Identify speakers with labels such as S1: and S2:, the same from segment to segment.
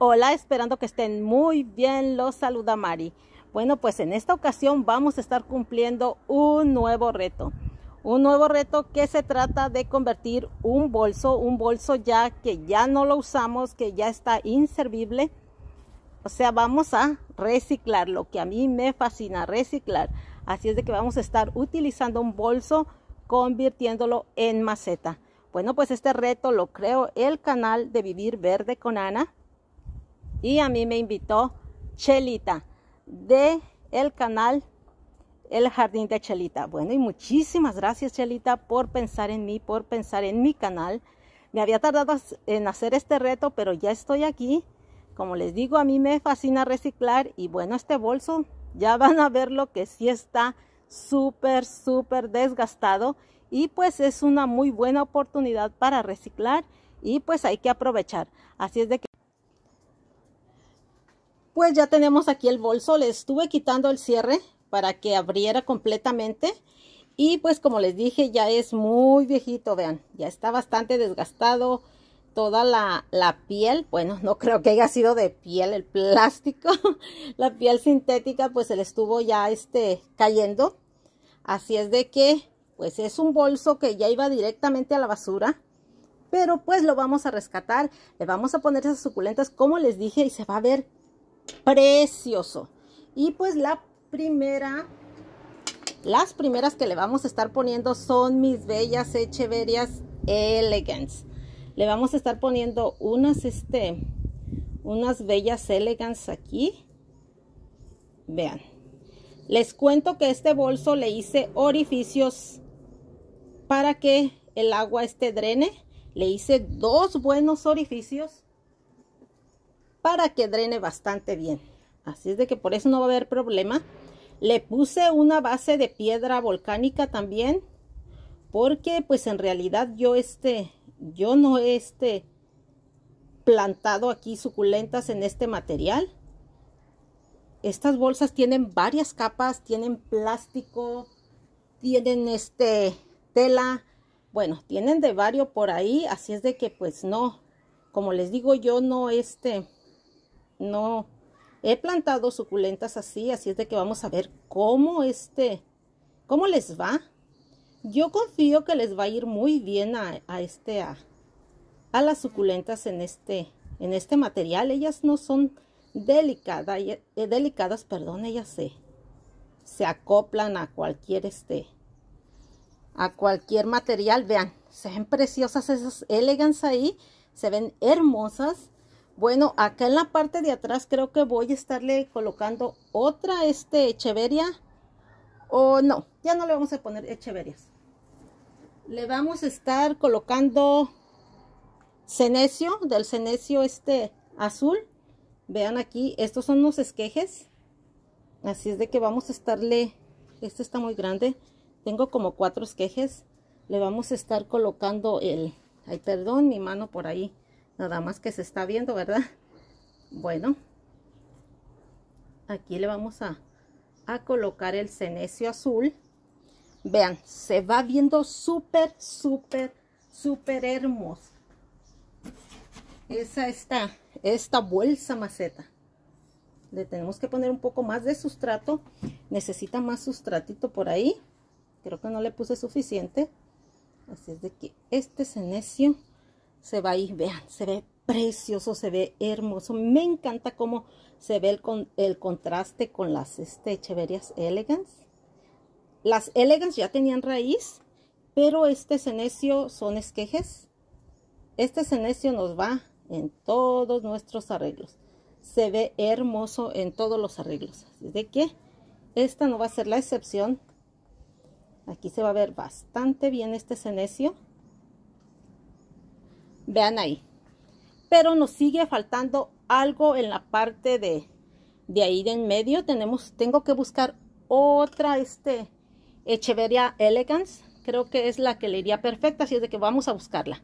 S1: Hola, esperando que estén muy bien, los saluda Mari. Bueno, pues en esta ocasión vamos a estar cumpliendo un nuevo reto. Un nuevo reto que se trata de convertir un bolso ya que ya no lo usamos, que ya está inservible. O sea, vamos a reciclar, lo que a mí me fascina, reciclar. Así es de que vamos a estar utilizando un bolso, convirtiéndolo en maceta. Bueno, pues este reto lo creó el canal de Vivir Verde con Ana. Y a mí me invitó Chelita de el canal El Jardín de Chelita. Bueno, y muchísimas gracias, Chelita, por pensar en mí, por pensar en mi canal. Me había tardado en hacer este reto, pero ya estoy aquí. Como les digo, a mí me fascina reciclar. Y bueno, este bolso ya van a verlo que sí está súper desgastado. Y pues es una muy buena oportunidad para reciclar. Y pues hay que aprovechar. Así es de que pues ya tenemos aquí el bolso. Le estuve quitando el cierre para que abriera completamente. Y pues como les dije, ya es muy viejito, vean. Ya está bastante desgastado. Toda la piel, bueno, no creo que haya sido de piel, el plástico. La piel sintética pues se le estuvo ya cayendo. Así es de que pues es un bolso que ya iba directamente a la basura. Pero pues lo vamos a rescatar. Le vamos a poner esas suculentas como les dije y se va a ver precioso. Y pues las primeras que le vamos a estar poniendo son mis bellas Echeverias Elegance. Le vamos a estar poniendo unas bellas Elegance aquí. Vean, les cuento que este bolso le hice orificios para que el agua drene. Le hice dos buenos orificios para que drene bastante bien. Así es de que por eso no va a haber problema. Le puse una base de piedra volcánica también, porque pues en realidad yo no he plantado aquí suculentas en este material. Estas bolsas tienen varias capas, tienen plástico, tienen tela, bueno, tienen de varios por ahí, así es de que pues no, como les digo, yo no he plantado suculentas así, así es de que vamos a ver cómo cómo les va. Yo confío que les va a ir muy bien a las suculentas en este material. Ellas no son delicadas, perdón, ellas se acoplan a cualquier material. Vean, se ven preciosas esas Elegance ahí, se ven hermosas. Bueno, acá en la parte de atrás creo que voy a estarle colocando otra Echeveria. O no, ya no le vamos a poner Echeverias. Le vamos a estar colocando cenecio, del cenecio azul. Vean aquí, estos son unos esquejes. Así es de que vamos a estarle, está muy grande. Tengo como 4 esquejes. Le vamos a estar colocando ay, perdón, mi mano por ahí. Nada más que se está viendo, ¿verdad? Bueno, aquí le vamos a colocar el cenecio azul. Vean, se va viendo súper hermoso. Esta bolsa maceta. Le tenemos que poner un poco más de sustrato. Necesita más sustratito por ahí. Creo que no le puse suficiente. Así es de que este cenecio se va a ir. Vean, se ve precioso, se ve hermoso. Me encanta cómo se ve el contraste con las Echeverias Elegance. Las Elegance ya tenían raíz, pero este cenecio son esquejes. Este cenecio nos va en todos nuestros arreglos. Se ve hermoso en todos los arreglos. Así de que esta no va a ser la excepción. Aquí se va a ver bastante bien este cenecio. Vean ahí. Pero nos sigue faltando algo en la parte de ahí de en medio. Tengo que buscar otra Echeveria Elegance. Creo que es la que le iría perfecta. Así es de que vamos a buscarla.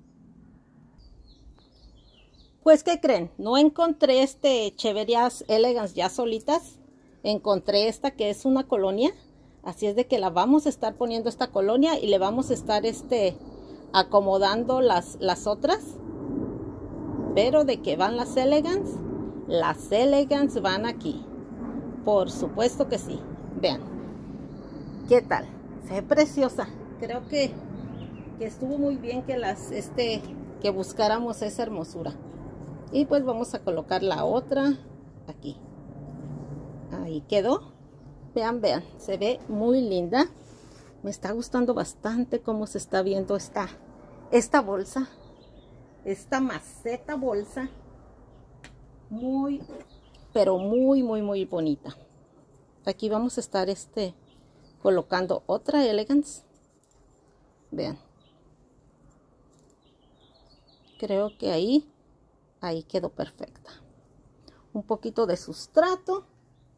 S1: Pues, ¿qué creen? No encontré Echeverias Elegance ya solitas. Encontré esta que es una colonia. Así es de que la vamos a estar poniendo esta colonia y le vamos a estar acomodando las otras. pero de que van las Elegance van aquí. Por supuesto que sí. Vean. ¿Qué tal? Se ve preciosa. Creo que estuvo muy bien que que buscáramos esa hermosura. Y pues vamos a colocar la otra aquí. Ahí quedó. Vean, vean. Se ve muy linda. Me está gustando bastante cómo se está viendo esta bolsa. Esta maceta bolsa. Muy, pero muy, muy, muy bonita. Aquí vamos a estar colocando otra Elegance. Vean. Creo que ahí quedó perfecta. Un poquito de sustrato.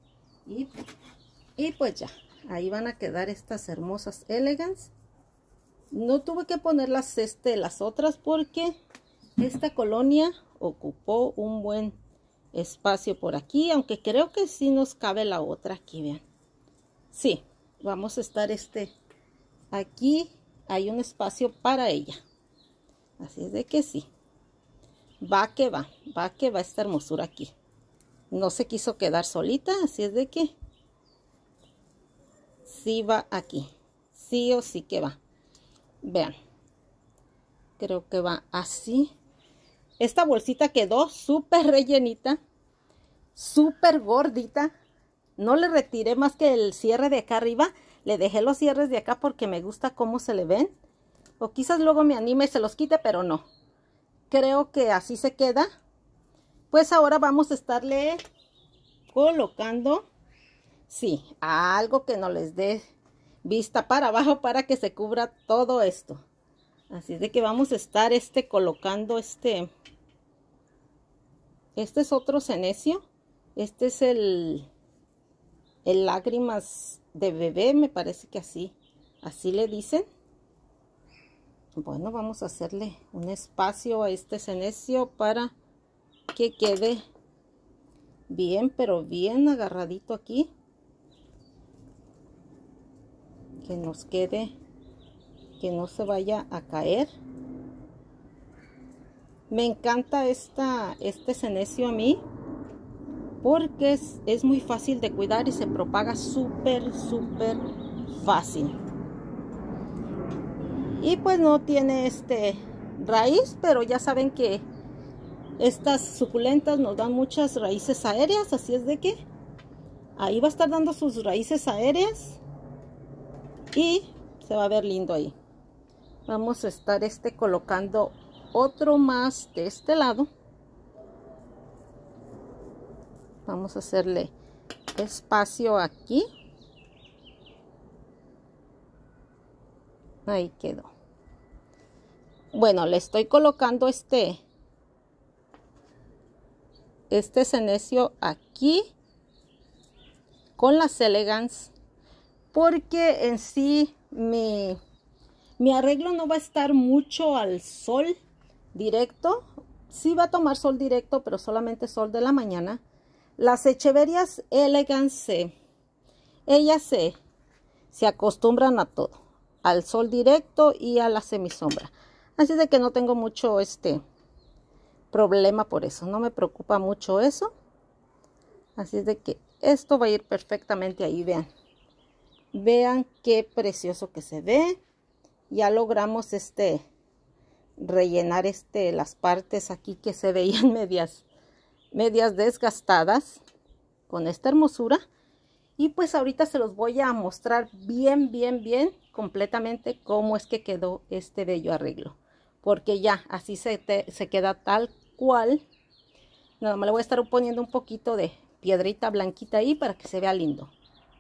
S1: Y pues ya. Ahí van a quedar estas hermosas Elegance. No tuve que poner las otras porque esta colonia ocupó un buen espacio por aquí. Aunque creo que sí nos cabe la otra aquí, vean. Sí, vamos a estar aquí. Hay un espacio para ella. Así es de que sí. Va que va esta hermosura aquí. No se quiso quedar solita, así es de que sí va aquí. Sí o sí que va. Vean. Creo que va así. Esta bolsita quedó súper rellenita. Súper gordita. No le retiré más que el cierre de acá arriba. Le dejé los cierres de acá porque me gusta cómo se le ven. O quizás luego me anime y se los quite, pero no. Creo que así se queda. Pues ahora vamos a estarle colocando, sí, algo que no les dé vista para abajo para que se cubra todo esto. Así de que vamos a estar colocando Este es otro cenecio. Este es el lágrimas de bebé, me parece que así le dicen. Bueno, vamos a hacerle un espacio a este cenecio para que quede bien, pero bien agarradito aquí. Que nos quede, que no se vaya a caer. Me encanta este cenecio a mí porque es muy fácil de cuidar y se propaga súper fácil. Y pues no tiene raíz, pero ya saben que estas suculentas nos dan muchas raíces aéreas, así es de que ahí va a estar dando sus raíces aéreas y se va a ver lindo ahí. Vamos a estar colocando otro más de este lado. Vamos a hacerle espacio aquí. Ahí quedó. Bueno, le estoy colocando este cenecio aquí con las Elegance porque en sí mi arreglo no va a estar mucho al sol directo. Sí va a tomar sol directo, pero solamente sol de la mañana. Las Echeverias Elegance, ellas se acostumbran a todo, al sol directo y a la semisombra. Así de que no tengo mucho problema por eso, no me preocupa mucho eso. Así es de que esto va a ir perfectamente ahí, vean. Vean qué precioso que se ve. Ya logramos rellenar las partes aquí que se veían medias desgastadas con esta hermosura. Y pues ahorita se los voy a mostrar bien completamente cómo es que quedó este bello arreglo. Porque ya así se queda tal cual. Nada más le voy a estar poniendo un poquito de piedrita blanquita ahí para que se vea lindo.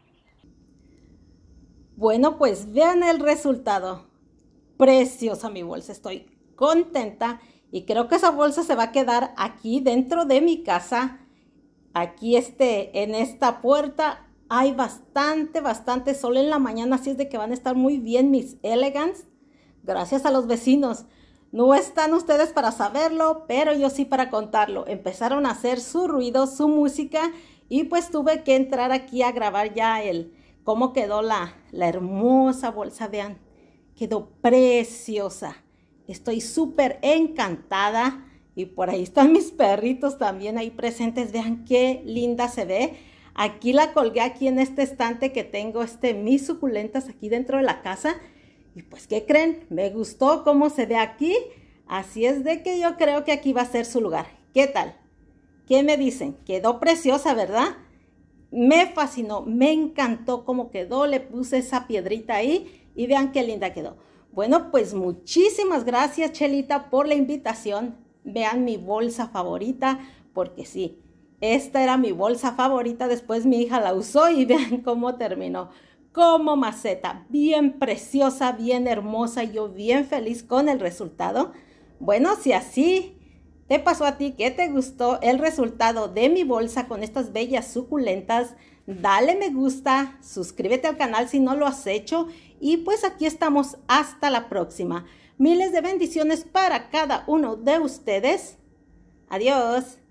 S1: Bueno, pues vean el resultado. Preciosa mi bolsa, estoy contenta y creo que esa bolsa se va a quedar aquí dentro de mi casa. Aquí en esta puerta hay bastante sol en la mañana, así es de que van a estar muy bien mis Elegance. Gracias a los vecinos. No están ustedes para saberlo, pero yo sí para contarlo. Empezaron a hacer su ruido, su música y pues tuve que entrar aquí a grabar ya cómo quedó la hermosa bolsa. Vean, quedó preciosa. Estoy súper encantada Y por ahí están mis perritos también ahí presentes. Vean qué linda se ve. Aquí la colgué aquí en este estante que tengo, mis suculentas aquí dentro de la casa. Y pues, ¿qué creen? Me gustó cómo se ve aquí. Así es de que yo creo que aquí va a ser su lugar. ¿Qué tal? ¿Qué me dicen? Quedó preciosa, ¿verdad? Me fascinó, me encantó cómo quedó. Le puse esa piedrita ahí y vean qué linda quedó. Bueno, pues muchísimas gracias, Chelita, por la invitación. Vean mi bolsa favorita, porque sí, esta era mi bolsa favorita. Después mi hija la usó y vean cómo terminó. Como maceta, bien preciosa, bien hermosa. Yo bien feliz con el resultado. Bueno, si así te pasó a ti, que te gustó el resultado de mi bolsa con estas bellas suculentas, dale me gusta, suscríbete al canal si no lo has hecho y pues aquí estamos hasta la próxima. Miles de bendiciones para cada uno de ustedes. Adiós.